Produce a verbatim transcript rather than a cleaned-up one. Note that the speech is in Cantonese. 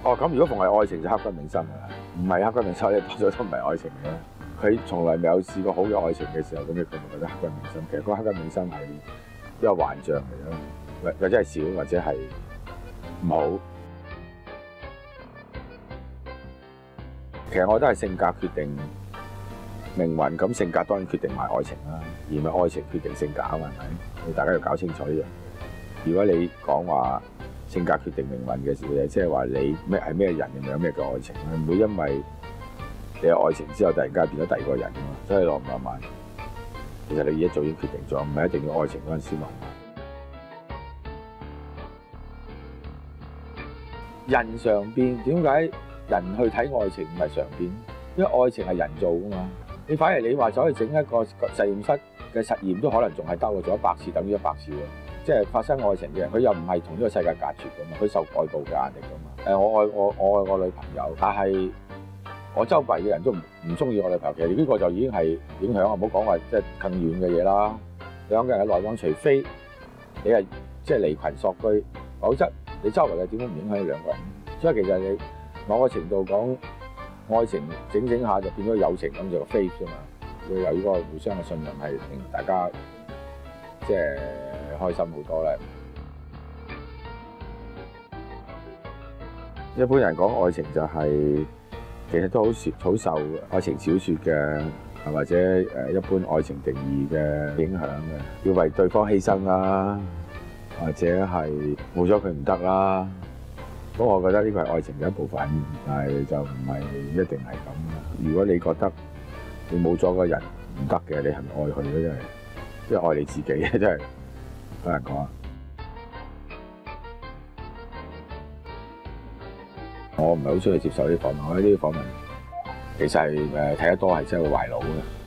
哦，咁如果逢係愛情就刻骨銘心㗎啦，唔係刻骨銘心咧，多數都唔係愛情嘅。佢從來未有試過好嘅愛情嘅時候，咁你佢咪覺得刻骨銘心？其實嗰個刻骨銘心係一個幻象嚟咯，或或者係少，或者係唔好。其實我覺得係性格決定命運，咁性格當然決定埋愛情啦，而唔係愛情決定性格啊嘛，係咪？大家要搞清楚呢樣嘢。如果你講話性格決定命運嘅時候，即係話你咩係咩人，咁有咩叫愛情咧？唔會因為你有愛情之後，突然間變咗第二個人㗎嘛。所以浪唔浪漫，其實你一早已經決定咗，唔係一定要愛情嗰陣先浪漫。人常變，點解人去睇愛情唔係常變？因為愛情係人做㗎嘛。你反而你話走去整一個實驗室嘅實驗，都可能仲係兜過做一百次，等於一百次喎。即係發生愛情嘅人，佢又唔係同呢個世界隔絕㗎嘛，佢受外部嘅壓力㗎嘛。誒，我愛我我愛我女朋友，但係我周圍嘅人都唔唔中意我女朋友，其實呢個就已經係影響啊！唔好講話即係更遠嘅嘢啦。兩個人嘅來往，除非你係即係離群索居，否則你周圍嘅點都唔影響你兩個人。所以其實你某個程度講，愛情整整下就變咗友情咁，就個 faith 啫嘛。要有呢個互相嘅信任，係令大家即係開心好多咧。一般人講愛情就係、是、其實都好少好受愛情小説嘅，或者誒一般愛情定義嘅影響嘅，要為對方犧牲啦，或者係冇咗佢唔得啦。咁我覺得呢個係愛情嘅一部分，但係就唔係一定係咁。如果你覺得你冇咗個人唔得嘅，你係咪愛佢咧？真係，即係愛你自己咧，真係好難講。我唔係好中意接受呢啲訪問，我覺得呢啲訪問其實係誒睇得多係真係會壞腦嘅。